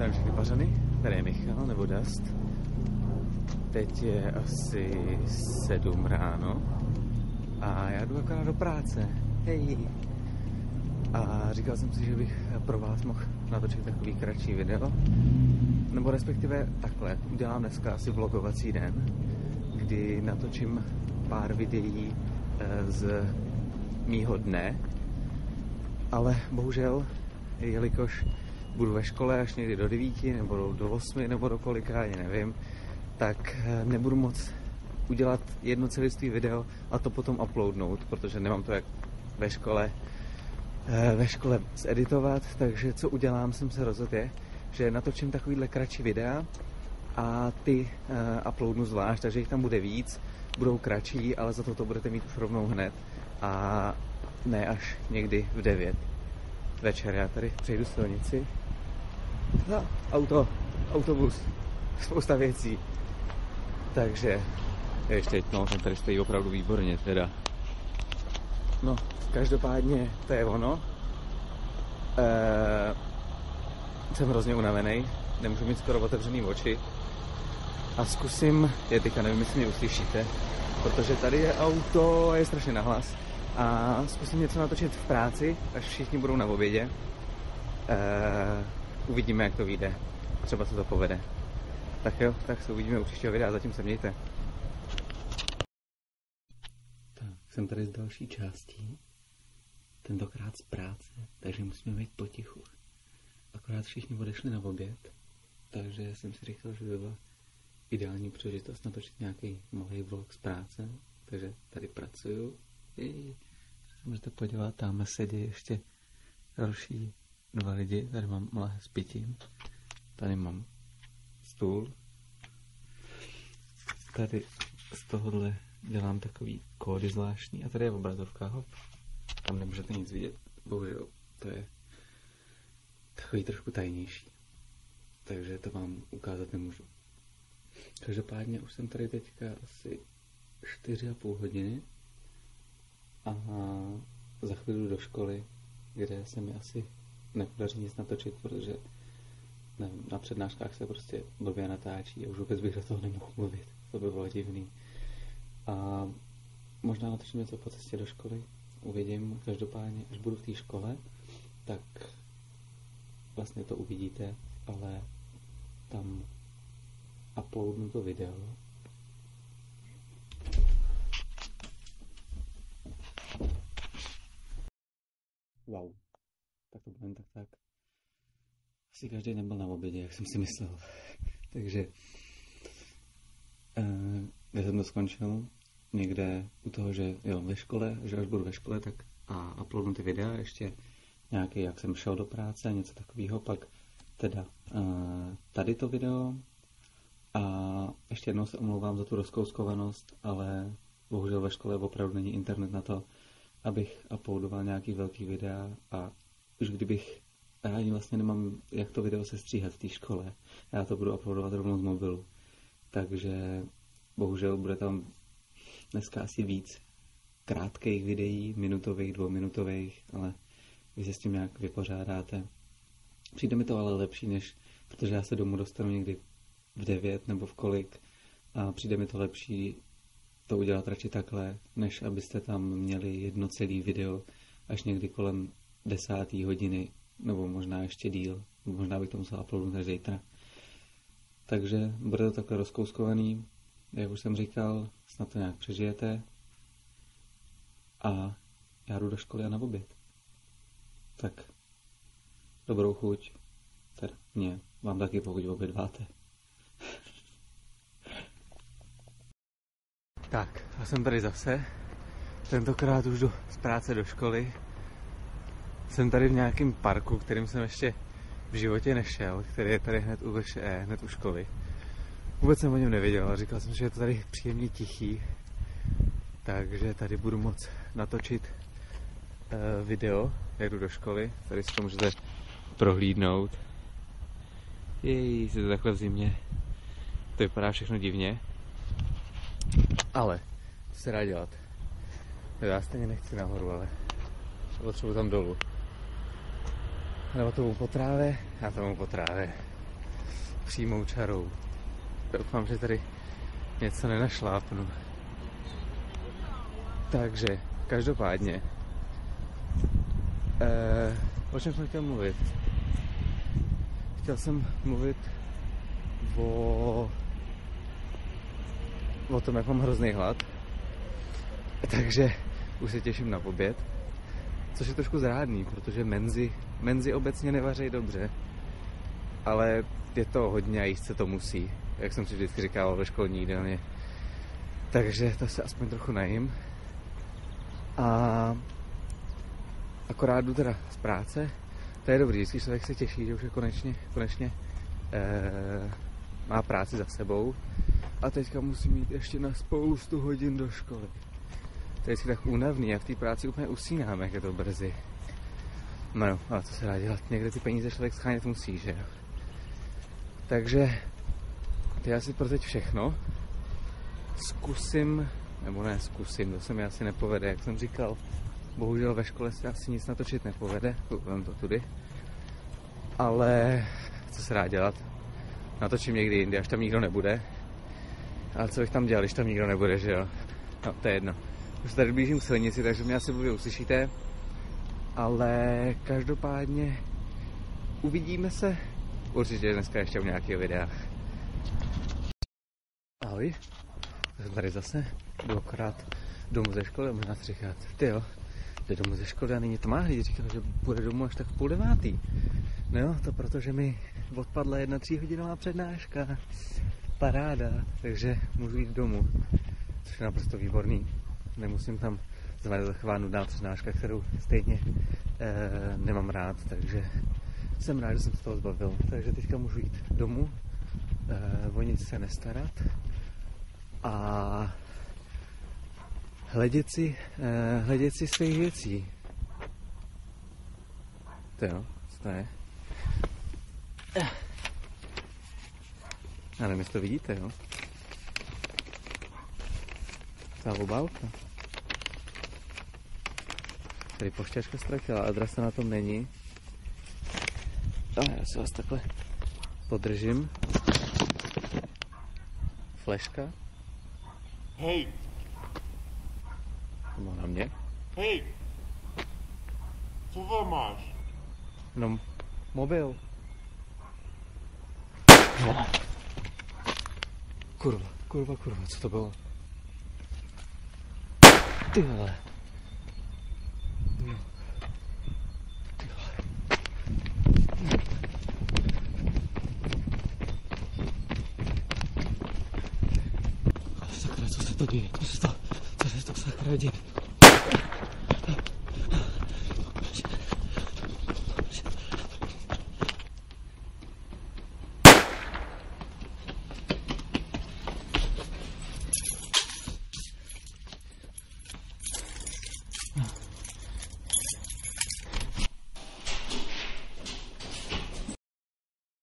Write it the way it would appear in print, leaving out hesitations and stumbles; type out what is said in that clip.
Vítám všechny pařany, tady je Michal nebo Dust. Teď je asi 7 ráno a já jdu akorát do práce. Hej! A říkal jsem si, že bych pro vás mohl natočit takový kratší video. Nebo respektive takhle, udělám dneska asi vlogovací den, kdy natočím pár videí z mýho dne. Ale bohužel, jelikož budu ve škole až někdy do 9, nebo do 8, nebo do kolika, ani nevím, tak nebudu moc udělat jedno celistvé video a to potom uploadnout, protože nemám to jak ve škole zeditovat, takže co udělám, jsem se rozhodl je, že natočím takovýhle kratší videa a ty uploadnu zvlášť, takže jich tam bude víc, budou kratší, ale za to budete mít už rovnou hned a ne až někdy v 9 večer. Já tady přejdu silnici. Autobus, spousta věcí. Takže ještě no, ten tady stojí opravdu výborně teda. No, každopádně to je ono. Jsem hrozně unavený, nemůžu mít skoro otevřený oči. A zkusím, teďka nevím, jestli mě uslyšíte, protože tady je auto a je strašně nahlas. A zkusím něco natočit v práci, až všichni budou na obědě. Uvidíme, jak to vyjde. Třeba se to povede. Tak jo, tak se uvidíme u příštího videa, zatím se mějte. Tak, jsem tady z další částí. Tentokrát z práce, takže musíme být potichu. Akorát všichni odešli na oběd, takže jsem si říkal, že by byla ideální příležitost natočit nějaký malý vlog z práce. Takže tady pracuju. Můžete podívat, tam sedí ještě další 2 lidi. Tady mám mlahé s pitím. Tady mám stůl. Tady z tohohle dělám takový kódy zvláštní. A tady je obrazovka, hop. Tam nemůžete nic vidět. Bohužel, to je takový trošku tajnější. Takže to vám ukázat nemůžu. Každopádně už jsem tady teďka asi 4,5 hodiny. A za chvíli do školy, kde se mi asi nepodaří nic natočit, protože nevím, na přednáškách se prostě blbě natáčí a už vůbec bych do toho nemohl mluvit. To by bylo divný. A možná natočím něco po cestě do školy, uvidím. Každopádně, až budu v té škole, tak vlastně to uvidíte, ale tam uploadnu to video. Wow, tak to bylo jen tak. Asi každý nebyl na obědě, jak jsem si myslel. Takže já jsem to skončil někde u toho, že jo, ve škole, že až budu ve škole, tak a uploadnu ty videa, ještě nějaký, jak jsem šel do práce, něco takového, pak teda tady to video a ještě jednou se omlouvám za tu rozkouskovanost, ale bohužel ve škole opravdu není internet na to, abych uploadoval nějaký velký videa a už kdybych, já ani vlastně nemám, jak to video se stříhat v té škole, já to budu uploadovat rovnou z mobilu, takže bohužel bude tam dneska asi víc krátkých videí, minutových, 2minutových, ale vy se s tím nějak vypořádáte. Přijde mi to ale lepší, než, protože já se domů dostanu někdy v 9 nebo v kolik a přijde mi to lepší to udělat radši takhle, než abyste tam měli jedno celý video až někdy kolem 10. hodiny, nebo možná ještě díl, možná bych to musel uploadnout až zítra. Takže bude to takhle rozkouskovaný, jak už jsem říkal, snad to nějak přežijete a já jdu do školy a na oběd. Tak dobrou chuť, teda mě, vám taky, pokud obědváte. Tak, já jsem tady zase. Tentokrát už jdu z práce do školy. Jsem tady v nějakém parku, kterým jsem ještě v životě nešel, který je tady hned u VŠE, hned u školy. Vůbec jsem o něm nevěděl, ale říkal jsem, že je to tady příjemně tichý. Takže tady budu moct natočit video, jak jdu do školy. Tady si to můžete prohlídnout. Se to takhle v zimě. To vypadá všechno divně. Ale, co se dá dělat? Já stejně nechci nahoru, ale potřebuji tam dolů. Nebo to po trávě? Já to po trávě. přímou čarou. Doufám, že tady něco nenašlápnu. Takže, každopádně, o čem jsem chtěl mluvit? Chtěl jsem mluvit o tom, jak mám hrozný hlad. Takže už se těším na oběd. Což je trošku zrádný, protože menzy obecně nevaří dobře. Ale je to hodně a jíst se to musí. Jak jsem si vždycky říkával ve školní jídelně. Takže to se aspoň trochu najím. A akorát jdu teda z práce. To je dobrý, vždycky člověk se těší, že už je konečně má práci za sebou. A teďka musím jít ještě na spoustu hodin do školy. To je vždycky tak únavný a v té práci úplně usínám, jak je to brzy. No jo, ale co se dá dělat? Někde ty peníze člověk schánět musí, že jo? Takže to je asi pro teď všechno. Zkusím, to se mi asi nepovede, jak jsem říkal. Bohužel ve škole se asi nic natočit nepovede, koukám to tudy. Ale co se dá dělat? Natočím někdy jindy, až tam nikdo nebude. Ale co bych tam dělal, když tam nikdo nebude, že jo? No, to je jedno. Už se tady blížím k silnici, takže mě asi uslyšíte. Ale každopádně uvidíme se určitě dneska ještě v nějakých videách. Ahoj, jsem tady zase, jdu akorát domů ze školy a možná si říkat, tyjo, jde domů ze školy a nyní to má hlíd, říkal, že bude domů až tak 8:30. No jo, to protože mi odpadla 1 3hodinová přednáška, paráda, takže můžu jít domů, což je naprosto výborný. Nemusím tam znamenat taková nudná přednáška, kterou stejně nemám rád, takže jsem rád, že jsem se toho zbavil. Takže teďka můžu jít domů, o nic se nestarat a hledět si svých věcí. To jo, co to je? Já nevím, jestli to vidíte, jo? Ta obálka. Tady pošťačka ztratila, adresa na tom není. Já si vás takhle podržím. Fleška. Hej! To má na mě. Hej! Co tam máš? No, mobil. Kurva, co to bylo? Ty vole. Sakra, co se to děje? Co se to sakra děje?